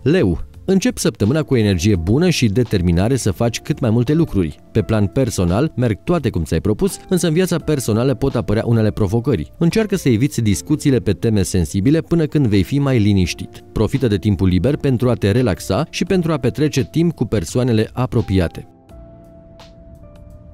Leu. Încep săptămâna cu o energie bună și determinare să faci cât mai multe lucruri. Pe plan personal, merg toate cum ți-ai propus, însă în viața personală pot apărea unele provocări. Încearcă să eviți discuțiile pe teme sensibile până când vei fi mai liniștit. Profită de timpul liber pentru a te relaxa și pentru a petrece timp cu persoanele apropiate.